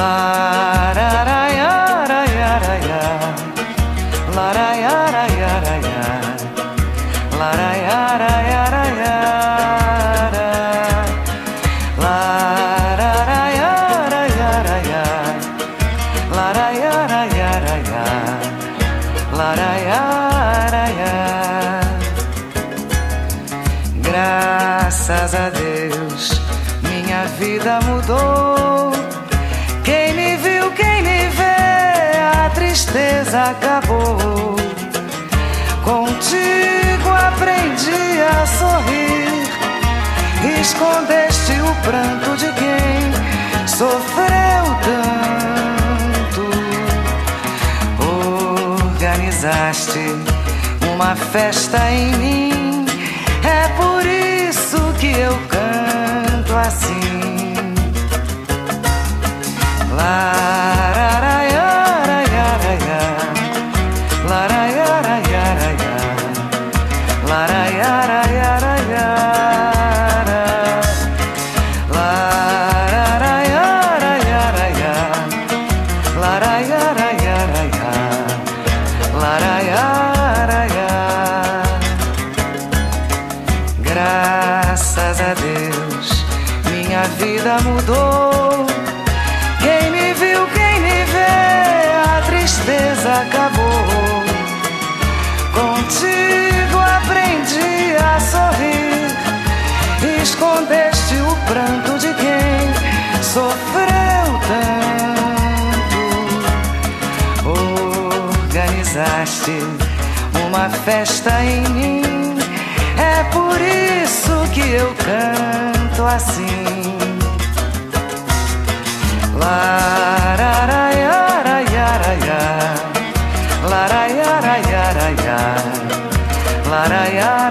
Laraiaraiaraiaraia, laraiaraiaraia, laraiaraiaraia, laraiaraiaraia, laraiaraiaraia, laraiaraiaraia. Graças a Deus, minha vida mudou. Quem me viu, quem me vê, a tristeza acabou. Contigo aprendi a sorrir, escondeste o pranto de quem sofreu tanto. Organizaste uma festa em mim, é por isso que eu canto assim. Laraiaraiaraia, laraiaraiaraia, laraiaraiaraia, laraiaraiaraia, laraiaraiaraia, laraiaraiaraia. Graças a Deus, minha vida mudou. Quem me viu, quem me vê, a tristeza acabou. Contigo aprendi a sorrir, escondeste o pranto de quem sofreu tanto. Organizaste uma festa em mim, é por isso que eu canto assim. Laraiaraiaraia, laraiaraiaraia, laraiaraiaraia.